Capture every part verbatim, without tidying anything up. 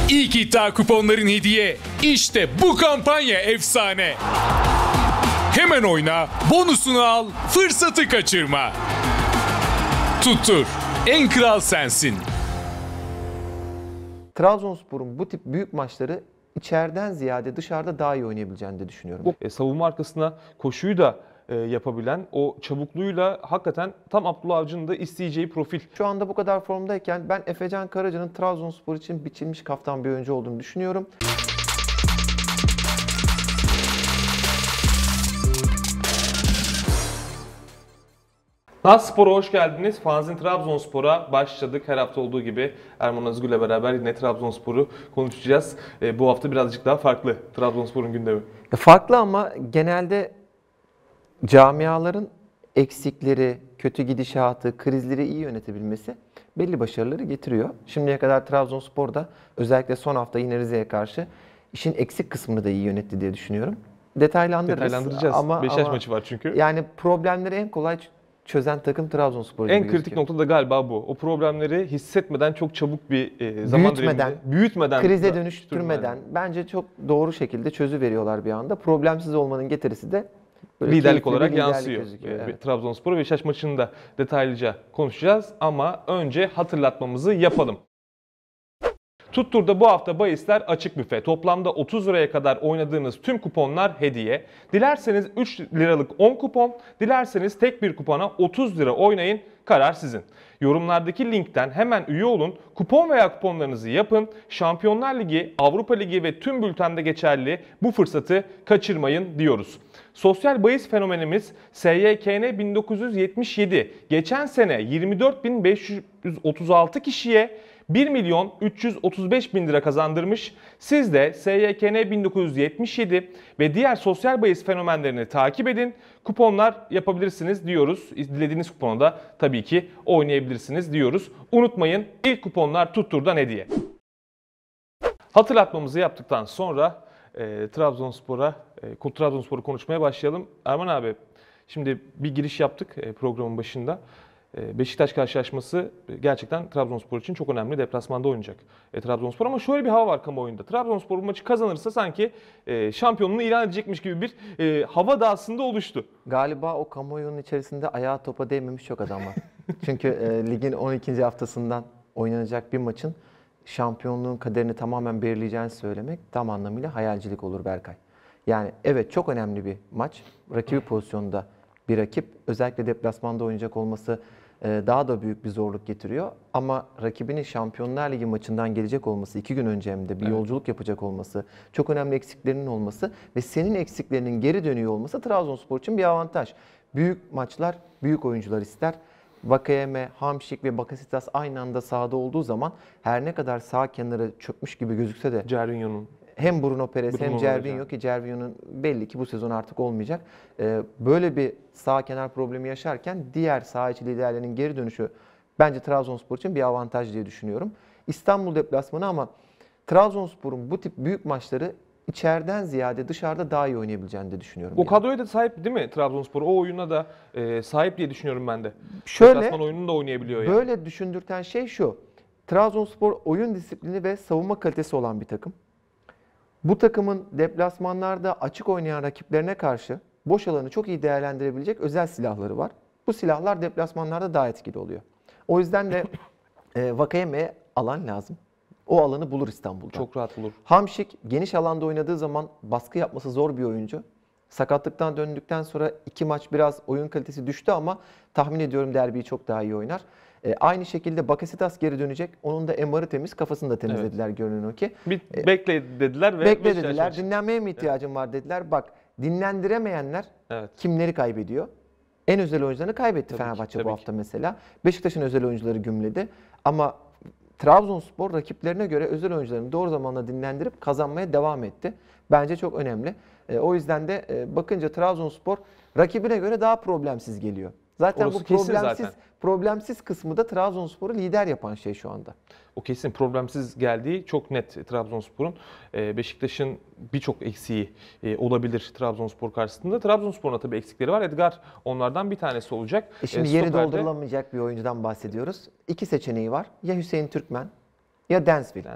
İlk iddia kuponların hediye. İşte bu kampanya efsane. Hemen oyna, bonusunu al, fırsatı kaçırma. Tuttur, en kral sensin. Trabzonspor'un bu tip büyük maçları içeriden ziyade dışarıda daha iyi oynayabileceğini de düşünüyorum. E, savunma arkasına koşuyu da e, yapabilen, o çabukluğuyla hakikaten tam Abdullah Avcı'nın da isteyeceği profil. Şu anda bu kadar formdayken ben Efecan Karaca'nın Trabzonspor için biçilmiş kaftan bir oyuncu olduğunu düşünüyorum. Nasspor'a hoş geldiniz. Fanzin Trabzonspor'a başladık. Her hafta olduğu gibi Erman Özgür'le beraber yine Trabzonspor'u konuşacağız. E, bu hafta birazcık daha farklı Trabzonspor'un gündemi. Farklı ama genelde camiaların eksikleri, kötü gidişatı, krizleri iyi yönetebilmesi belli başarıları getiriyor. Şimdiye kadar Trabzonspor da özellikle son hafta yine Rize'ye karşı işin eksik kısmını da iyi yönetti diye düşünüyorum. Detaylandırırız. Detaylandıracağız. Ama, Beşiktaş ama maçı var çünkü. Yani problemleri en kolay çözen takım Trabzonspor. En kritik nokta da galiba bu. O problemleri hissetmeden çok çabuk bir e, zaman büyütmeden, diliminde, büyütmeden, krize dönüştürmeden bence çok doğru şekilde çözüveriyorlar bir anda. Problemsiz olmanın getirisi de liderlik olarak liderlik yansıyor. Evet. Trabzonspor ve Beşiktaş maçını da detaylıca konuşacağız ama önce hatırlatmamızı yapalım. Tuttur'da bu hafta bahisler açık büfe. Toplamda otuz liraya kadar oynadığınız tüm kuponlar hediye. Dilerseniz üç liralık on kupon, dilerseniz tek bir kupona otuz lira oynayın. Karar sizin. Yorumlardaki linkten hemen üye olun. Kupon veya kuponlarınızı yapın. Şampiyonlar Ligi, Avrupa Ligi ve tüm bültende geçerli bu fırsatı kaçırmayın diyoruz. Sosyal bahis fenomenimiz S Y K N bin dokuz yüz yetmiş yedi geçen sene yirmi dört bin beş yüz otuz altı kişiye bir milyon üç yüz otuz beş bin lira kazandırmış. Siz de S Y K N bin dokuz yüz yetmiş yedi ve diğer sosyal bahis fenomenlerini takip edin. Kuponlar yapabilirsiniz diyoruz. Dilediğiniz kuponu da tabii ki oynayabilirsiniz diyoruz. Unutmayın, ilk kuponlar Tuttur'dan hediye. Hatırlatmamızı yaptıktan sonra e, Trabzonspor'a e, Trabzonspor'u konuşmaya başlayalım. Erman abi, şimdi bir giriş yaptık e, programın başında. Beşiktaş karşılaşması gerçekten Trabzonspor için çok önemli. Deplasmanda oynayacak e, Trabzonspor ama şöyle bir hava var kamuoyunda. Trabzonspor bu maçı kazanırsa sanki e, şampiyonluğunu ilan edecekmiş gibi bir e, hava da aslında oluştu. Galiba o kamuoyunun içerisinde ayağa topa değmemiş çok adam var. Çünkü e, ligin on ikinci haftasından oynanacak bir maçın şampiyonluğun kaderini tamamen belirleyeceğini söylemek tam anlamıyla hayalcilik olur Berkay. Yani evet, çok önemli bir maç. Rakibi pozisyonunda bir rakip. Özellikle deplasmanda oynayacak olması daha da büyük bir zorluk getiriyor. Ama rakibinin Şampiyonlar Ligi maçından gelecek olması, iki gün önce hem de bir evet. yolculuk yapacak olması, çok önemli eksiklerinin olması ve senin eksiklerinin geri dönüyor olması Trabzonspor için bir avantaj. Büyük maçlar, büyük oyuncular ister. Vakayeme, Hamşik ve Bakasitas aynı anda sahada olduğu zaman her ne kadar sağ kenara çökmüş gibi gözükse de Cervinho'nun hem Bruno Perez Bruno hem Cervinho ki Cervinho'nun belli ki bu sezon artık olmayacak. Böyle bir sağ kenar problemi yaşarken diğer sağ içi liderlerinin geri dönüşü bence Trabzonspor için bir avantaj diye düşünüyorum. İstanbul deplasmanı ama Trabzonspor'un bu tip büyük maçları içeriden ziyade dışarıda daha iyi oynayabileceğini de düşünüyorum. O yani. kadroya da sahip değil mi Trabzonspor? O oyuna da e, sahip diye düşünüyorum ben de. Şöyle, deplasman oyununu da oynayabiliyor yani. Böyle düşündürten şey şu. Trabzonspor oyun disiplini ve savunma kalitesi olan bir takım. Bu takımın deplasmanlarda açık oynayan rakiplerine karşı boş alanı çok iyi değerlendirebilecek özel silahları var. Bu silahlar deplasmanlarda daha etkili oluyor. O yüzden de e, Vakayeme'ye alan lazım. O alanı bulur İstanbul'da. Çok rahat bulur. Hamşik geniş alanda oynadığı zaman baskı yapması zor bir oyuncu. Sakatlıktan döndükten sonra iki maç biraz oyun kalitesi düştü ama tahmin ediyorum derbiyi çok daha iyi oynar. E, aynı şekilde Bakasitas geri dönecek. Onun da M R'ı temiz, kafasını da temizlediler evet. görünen o ki. Bir bekle dediler ve bekle dediler. Dinlenmeye mi ihtiyacım evet. var dediler. Bak, dinlendiremeyenler evet. kimleri kaybediyor? En özel oyuncularını kaybetti tabii Fenerbahçe ki, bu hafta ki. mesela. Beşiktaş'ın özel oyuncuları gümledi. Ama Trabzonspor rakiplerine göre özel oyuncularını doğru zamanla dinlendirip kazanmaya devam etti. Bence çok önemli. E, o yüzden de e, bakınca Trabzonspor rakibine göre daha problemsiz geliyor. Zaten Orası bu problemsiz zaten. problemsiz kısmı da Trabzonspor'u lider yapan şey şu anda. O kesin, problemsiz geldiği çok net Trabzonspor'un. Beşiktaş'ın birçok eksiği olabilir Trabzonspor karşısında. Trabzonspor'un tabii eksikleri var. Edgar onlardan bir tanesi olacak. E şimdi yeri doldurulamayacak bir oyuncudan bahsediyoruz. İki seçeneği var. Ya Hüseyin Türkmen ya Densville. Densville.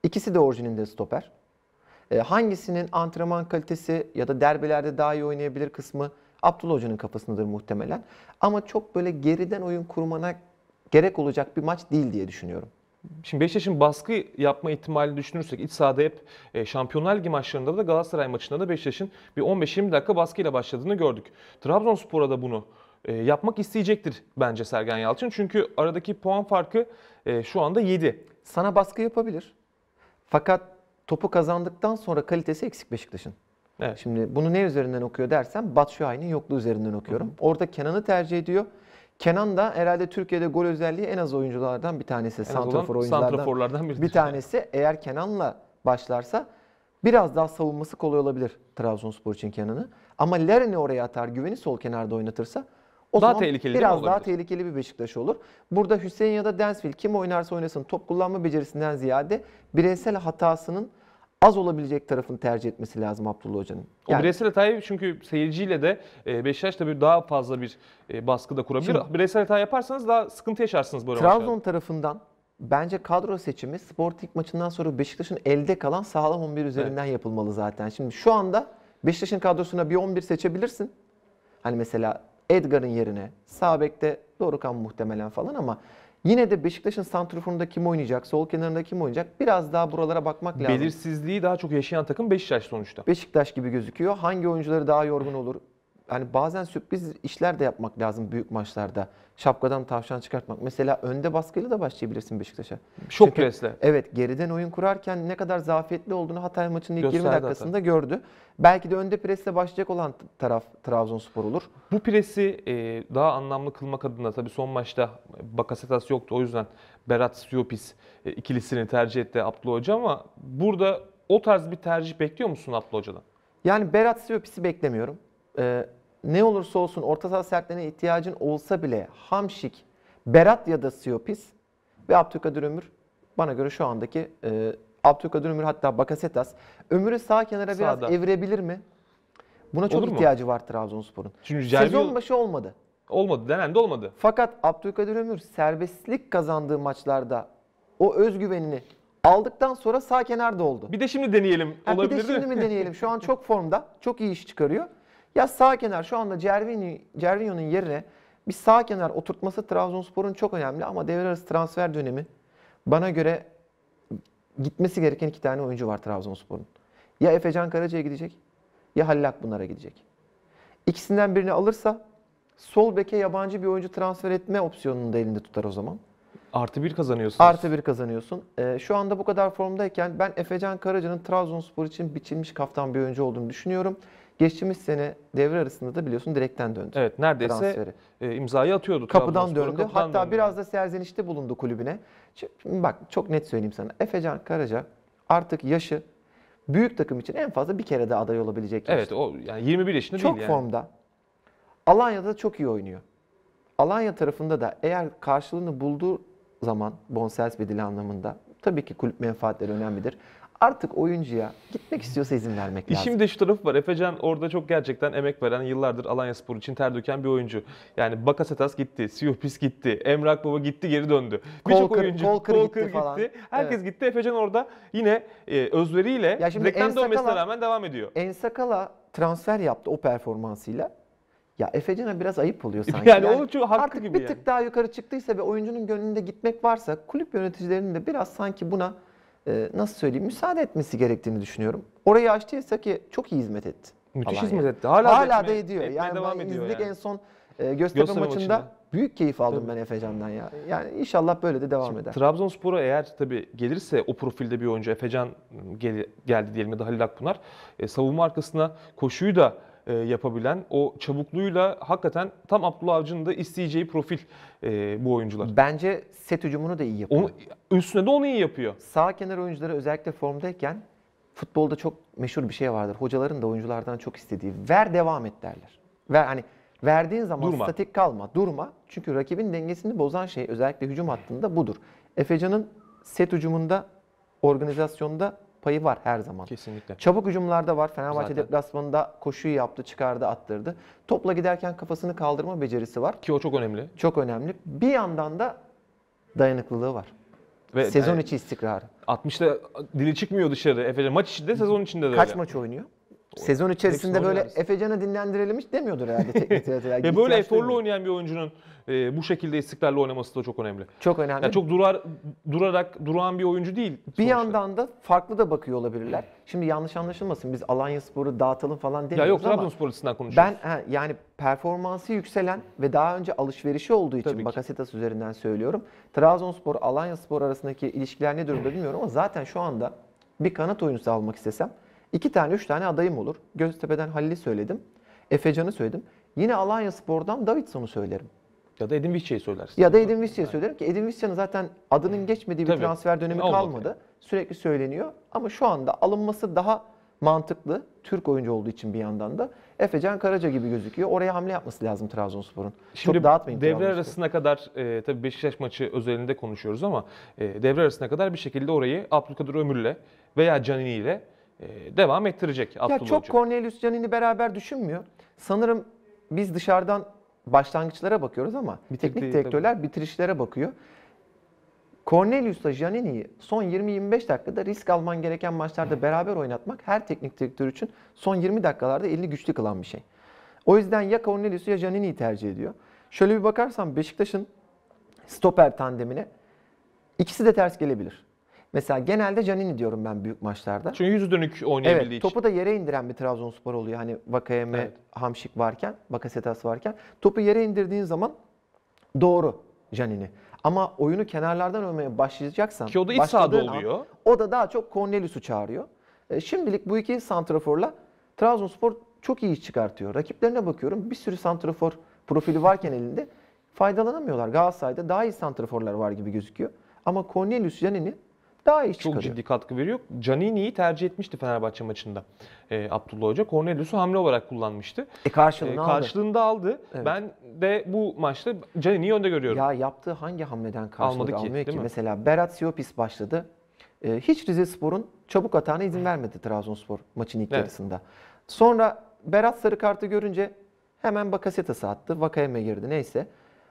İkisi de orijininde stoper. E, hangisinin antrenman kalitesi ya da derbilerde daha iyi oynayabilir kısmı Abdullah Hoca'nın kafasındadır muhtemelen. Ama çok böyle geriden oyun kurmana gerek olacak bir maç değil diye düşünüyorum. Şimdi Beşiktaş'ın baskı yapma ihtimalini düşünürsek iç sahada hep e, Şampiyonlar Ligi maçlarında da Galatasaray maçında da Beşiktaş'ın bir on beş yirmi dakika baskıyla başladığını gördük. Trabzonspor'a da bunu e, yapmak isteyecektir bence Sergen Yalçın. Çünkü aradaki puan farkı e, şu anda yedi. Sana baskı yapabilir. Fakat topu kazandıktan sonra kalitesi eksik Beşiktaş'ın. Evet. Şimdi bunu ne üzerinden okuyor dersen Batshuayi'nin yokluğu üzerinden okuyorum. Hı hı. Orada Kenan'ı tercih ediyor. Kenan da herhalde Türkiye'de gol özelliği en az oyunculardan bir tanesi. Santrafor oyunculardan santraforlardan bir tanesi. Eğer Kenan'la başlarsa biraz daha savunması kolay olabilir Trabzonspor için Kenan'ı. Ama Larin'i oraya atar, Güven'i sol kenarda oynatırsa o daha zaman tehlikeli biraz daha tehlikeli bir Beşiktaş olur. Burada Hüseyin ya da Densville kim oynarsa oynasın top kullanma becerisinden ziyade bireysel hatasının az olabilecek tarafını tercih etmesi lazım Abdullah Hoca'nın. Yani, o bireysel hatayı çünkü seyirciyle de Beşiktaş tabii daha fazla bir baskı da kurabilir. Şimdi, bireysel hata yaparsanız daha sıkıntı yaşarsınız böyle Trabzon maçlarda. tarafından bence kadro seçimi Sporting maçından sonra Beşiktaş'ın elde kalan sağlam on bir üzerinden evet. yapılmalı zaten. Şimdi şu anda Beşiktaş'ın kadrosuna bir on bir seçebilirsin. Hani mesela Edgar'ın yerine sağ bekte Dorukhan muhtemelen falan ama yine de Beşiktaş'ın santraforunda kim oynayacak, sol kenarında kim oynayacak biraz daha buralara bakmak lazım. Belirsizliği daha çok yaşayan takım Beşiktaş sonuçta. Beşiktaş gibi gözüküyor. Hangi oyuncuları daha yorgun olur? Yani bazen sürpriz işler de yapmak lazım büyük maçlarda. Şapkadan tavşan çıkartmak. Mesela önde baskıyla da başlayabilirsin Beşiktaş'a. Şok Çünkü, presle. Evet, geriden oyun kurarken ne kadar zafiyetli olduğunu Hatay maçının ilk Gösterdi yirmi dakikasında Hatay. gördü. Belki de önde presle başlayacak olan taraf Trabzonspor olur. Bu presi e, daha anlamlı kılmak adına tabii son maçta Bakasetas yoktu. O yüzden Berat Siopis e, ikilisini tercih etti Abdullah Hoca ama burada o tarz bir tercih bekliyor musun Abdullah Hoca'dan? Yani Berat Siopis'i beklemiyorum. Ee, ne olursa olsun orta saha sertliğine ihtiyacın olsa bile Hamşik, Berat ya da Siopis ve Abdülkadir Ömür bana göre şu andaki e, Abdülkadir Ömür hatta Bakasetas. Ömür'ü sağ kenara biraz Sağda. evirebilir mi? Buna çok Olur ihtiyacı mu? var Trabzonspor'un. Sezon başı olmadı. Olmadı, denendi olmadı. Fakat Abdülkadir Ömür serbestlik kazandığı maçlarda o özgüvenini aldıktan sonra sağ kenarda oldu. Bir de şimdi deneyelim. Ha, olabilir bir de şimdi mi deneyelim? Şu an çok formda. Çok iyi iş çıkarıyor. Ya sağ kenar şu anda Cervinho'nun yerine bir sağ kenar oturtması Trabzonspor'un çok önemli ama devre arası transfer dönemi bana göre gitmesi gereken iki tane oyuncu var Trabzonspor'un. Ya Efecan Karaca'ya gidecek ya Halil Akpınar'a gidecek. İkisinden birini alırsa sol beke yabancı bir oyuncu transfer etme opsiyonunu da elinde tutar o zaman. Artı bir kazanıyorsun. Artı bir kazanıyorsun. Ee, şu anda bu kadar formdayken ben Efecan Karaca'nın Trabzonspor için biçilmiş kaftan bir oyuncu olduğunu düşünüyorum. Geçtiğimiz sene devre arasında da biliyorsun direkten döndü. Evet, neredeyse e, imzayı atıyordu. Kapıdan döndü. Kapıdan Hatta döndü. Biraz da serzenişte bulundu kulübüne. Şimdi bak çok net söyleyeyim sana. Efecan Karaca artık yaşı büyük takım için en fazla bir kere de aday olabilecek Evet, yaşta. o yani yirmi bir yaşında çok değil yani. Çok formda. Alanya'da çok iyi oynuyor. Alanya tarafında da eğer karşılığını bulduğu zaman bonservis bedeli anlamında tabii ki kulüp menfaatleri önemlidir. Artık oyuncuya gitmek istiyorsa izin vermek lazım. Şimdi şu tarafı var. Efecan orada çok gerçekten emek veren, yıllardır Alanyaspor için ter döken bir oyuncu. Yani Bakasetas gitti, Siopis gitti, Emre Akbaba gitti, geri döndü. Birçok oyuncu, Kolkır gitti, gitti falan. Herkes evet. gitti. Efecan orada yine e, özveriyle direkten dönmesine rağmen devam ediyor. Ensakala transfer yaptı o performansıyla. Ya Efecan'a biraz ayıp oluyor sanki. Yani, yani o çok hakkı artık gibi bir yani. tık daha yukarı çıktıysa ve oyuncunun gönlünde gitmek varsa kulüp yöneticilerinin de biraz sanki buna e, nasıl söyleyeyim müsaade etmesi gerektiğini düşünüyorum. Orayı açtıysa ki çok iyi hizmet etti. Müthiş Alanya. hizmet etti. Hala, Hala da, da ediyor. Yani devam ediyor izledik yani. en son e, Göztepe, Göztepe maçında, maçında büyük keyif aldım tabii. ben Efecan'dan ya. Yani inşallah böyle de devam Şimdi, eder. Trabzonspor'a eğer tabii gelirse o profilde bir oyuncu Efecan gel, geldi diyelim ya da Halil Akpınar e, savunma arkasına koşuyu da e, yapabilen o çabukluğuyla hakikaten tam Abdullah Avcı'nın da isteyeceği profil e, bu oyuncular. Bence set hücumunu da iyi yapıyor. Onu, üstüne de onu iyi yapıyor. Sağ kenar oyuncuları özellikle formdayken futbolda çok meşhur bir şey vardır. Hocaların da oyunculardan çok istediği ver devam et derler. Ver hani verdiğin zaman durma. statik kalma, durma. Çünkü rakibin dengesini bozan şey özellikle hücum hattında budur. Efecan'ın set hücumunda, organizasyonda payı var her zaman. Kesinlikle. Çabuk hücumlarda var. Fenerbahçe Zaten. deplasmanında koşuyu yaptı, çıkardı, attırdı. Topla giderken kafasını kaldırma becerisi var. Ki o çok önemli. Çok önemli. Bir yandan da dayanıklılığı var. Ve Sezon yani, içi istikrarı. altmışta dili çıkmıyor dışarı Efecan. Maç içinde, sezon içinde de Kaç öyle. maç oynuyor? Sezon içerisinde böyle Efecan'ı dinlendirelim hiç demiyordur herhalde teknik direktör. Ve böyle eforlu oynayan bir oyuncunun e, bu şekilde istikrarlı oynaması da çok önemli. Çok önemli. Yani çok durar durarak duran bir oyuncu değil. Bir sonuçta. yandan da farklı da bakıyor olabilirler. Şimdi yanlış anlaşılmasın, biz Alanyaspor'u dağıtalım falan demiyoruz Ya yok, ama Trabzonspor açısından konuşuyoruz. ben he, yani performansı yükselen ve daha önce alışverişi olduğu Tabii için ki. Bakasetas üzerinden söylüyorum. Trabzonspor, Alanyaspor arasındaki ilişkiler ne durumda bilmiyorum ama zaten şu anda bir kanat oyuncusu almak istesem iki tane, üç tane adayım olur. Göztepe'den Halil'i söyledim. Efecan'ı söyledim. Yine Alanyaspor'dan Davidson'u söylerim. Ya da Edin Visca'yı söylersin. Ya da Edin Visca'yı söylerim ki Edin Visca'nın zaten adının geçmediği bir Tabii. transfer dönemi Olmadı kalmadı. yani. Sürekli söyleniyor ama şu anda alınması daha mantıklı. Türk oyuncu olduğu için bir yandan da Efecan Karaca gibi gözüküyor. Oraya hamle yapması lazım Trabzonspor'un. Şimdi Çok dağıtmayın devre Trabzonspor'u. arasına kadar e, tabii Beşiktaş maçı özelinde konuşuyoruz ama e, devre arasına kadar bir şekilde orayı Abdülkadir Ömür'le veya Canini ile e, devam ettirecek Ya Abdullah çok Hoca. Cornelius Canini beraber düşünmüyor. Sanırım biz dışarıdan başlangıçlara bakıyoruz ama Bitirdiği, teknik direktörler bitirişlere bakıyor. Cornelius'la Giannini'yi son yirmi yirmi beş dakikada risk alman gereken maçlarda beraber oynatmak her teknik direktör için son yirmi dakikalarda elini güçlü kılan bir şey. O yüzden ya Cornelius'u ya Giannini'yi tercih ediyor. Şöyle bir bakarsam Beşiktaş'ın stoper tandemine ikisi de ters gelebilir. Mesela genelde Giannini diyorum ben büyük maçlarda. Çünkü yüzü dönük oynayabildiği Evet, için. topu da yere indiren bir Trabzonspor oluyor. Hani Vakayeme, Evet. Hamşik varken, Bakasetas varken. Topu yere indirdiğin zaman doğru Giannini. Ama oyunu kenarlardan oynamaya başlayacaksan, Ki o da iç başladığın sahada an, oluyor. o da daha çok Cornelius'u çağırıyor. E, şimdilik bu iki santraforla Trabzonspor çok iyi iş çıkartıyor. Rakiplerine bakıyorum, bir sürü santrafor profili varken elinde faydalanamıyorlar. Galatasaray'da daha iyi santraforlar var gibi gözüküyor. Ama Cornelius, Giannini daha iyi iş Çok çıkarıyor. ciddi katkı veriyor. Canini'yi tercih etmişti Fenerbahçe maçında e, Abdullah Hoca. Cornelius'u hamle olarak kullanmıştı. E karşılığını E, aldı. karşılığında aldı. Evet. Ben de bu maçta Canini'yi önde görüyorum. Ya yaptığı hangi hamleden karşılık Almadı ki, almıyor değil ki? mi? Mesela Berat Siopis başladı. Ee, hiç Rizespor'un çabuk atağına izin vermedi Trabzonspor maçın ilk Evet. yarısında. Sonra Berat sarı kartı görünce hemen Bakasetas'ı attı. Vakayeme girdi neyse.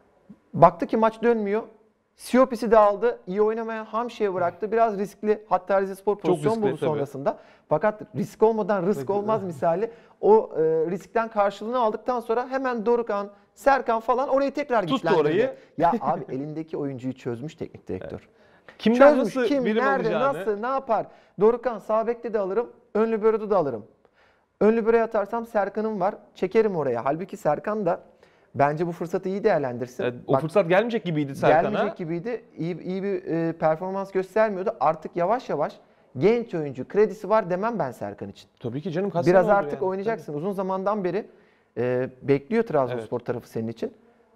Baktı ki maç dönmüyor. Siopis'i de aldı. İyi oynamayan Hamşik'e bıraktı. Biraz riskli. Hatta Rizespor pozisyon riskli, buldu tabii. sonrasında. Fakat risk olmadan rızk olmaz misali. O e, riskten karşılığını aldıktan sonra hemen Dorukhan, Serkan falan orayı tekrar Tuttu güçlendirdi. orayı. Ya abi elindeki oyuncuyu çözmüş teknik direktör. Kimden Çözmüş. nasıl Kim, birim nerede, alacağını. nasıl, ne yapar? Dorukhan sağ bekte de alırım, ön libero'da da alırım. Ön libero'ya atarsam Serkan'ım var, çekerim oraya. Halbuki Serkan da bence bu fırsatı iyi değerlendirsin. Evet, o Bak, fırsat gelmeyecek gibiydi Serkan'a. gelmeyecek gibiydi. İyi, iyi bir e, performans göstermiyordu. Artık yavaş yavaş genç oyuncu kredisi var demem ben Serkan için. Tabii ki canım. Kaç Biraz sene oldu artık yani. oynayacaksın. Uzun zamandan beri e, bekliyor Trabzonspor tarafı senin için.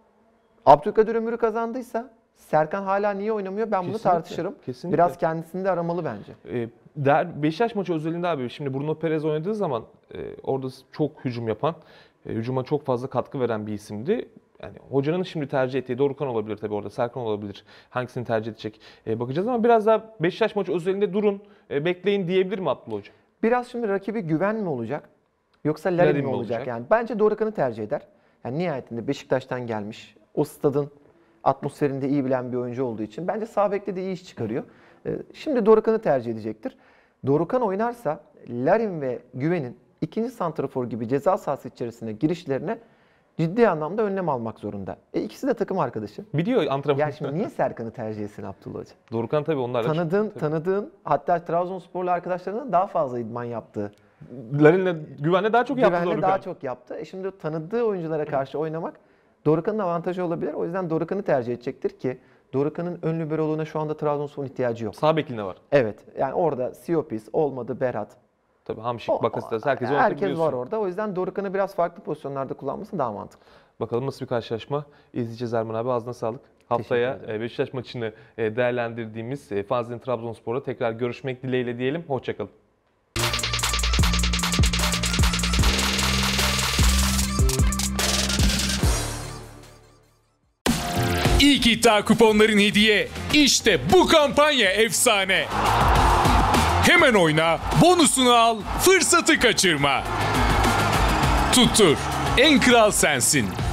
Abdülkadir Ömür'ü kazandıysa Serkan hala niye oynamıyor ben bunu Kesinlikle, tartışırım. kesinlikle. Biraz kendisini de aramalı bence. E, der, Beşiktaş maçı özelinde abi şimdi Bruno Perez oynadığı zaman e, orada çok hücum yapan, e, hücuma çok fazla katkı veren bir isimdi. Yani hocanın şimdi tercih ettiği Dorukhan olabilir tabii orada, Serkan olabilir. Hangisini tercih edecek e, bakacağız ama biraz daha Beşiktaş maçı özelinde durun, e, bekleyin diyebilir mi Abdullah Hoca? Biraz şimdi rakibi güven mi olacak yoksa Larin, Larin mi mi olacak? olacak? Yani bence Dorukhan'ı tercih eder. Yani nihayetinde Beşiktaş'tan gelmiş. O stadın atmosferini de iyi bilen bir oyuncu olduğu için bence sağ bekte de iyi iş çıkarıyor. Ee, Şimdi Dorukhan'ı tercih edecektir. Dorukhan oynarsa Larin ve Güven'in ikinci santrafor gibi ceza sahası içerisine girişlerine ciddi anlamda önlem almak zorunda. E ikisi de takım arkadaşı. Biliyor antrenman. Yani şimdi niye Serkan'ı tercih etsin Abdullah Hoca? Dorukhan tabii onlarla. Tanıdığın, tanıdığın hatta Trabzonsporlu arkadaşlarının daha fazla idman yaptığı. Larin'le Güven'le daha çok yaptı Güvenle Dorukhan. daha çok yaptı. E şimdi tanıdığı oyunculara karşı oynamak Dorukhan'ın avantajı olabilir. O yüzden Dorukhan'ı tercih edecektir ki Dorukhan'ın ön liberoluğuna şu anda Trabzonspor'un ihtiyacı yok. Sağ bekliğinde var. Evet. Yani orada Siopis, olmadı Berat. Tabii Hamşik, O- Bakasetas herkes Herkes var orada. O yüzden Dorukhan'ı biraz farklı pozisyonlarda kullanması daha mantıklı. Bakalım nasıl bir karşılaşma izleyeceğiz Erman abi. Ağzına sağlık. Haftaya Teşekkür ederim. e, Beşiktaş maçını e, değerlendirdiğimiz e, Fazlı'nın Trabzonspor'a tekrar görüşmek dileğiyle diyelim. Hoşçakalın. İlk iddia kuponların hediye. İşte bu kampanya efsane. Hemen oyna, bonusunu al, fırsatı kaçırma. Tuttur, en kral sensin.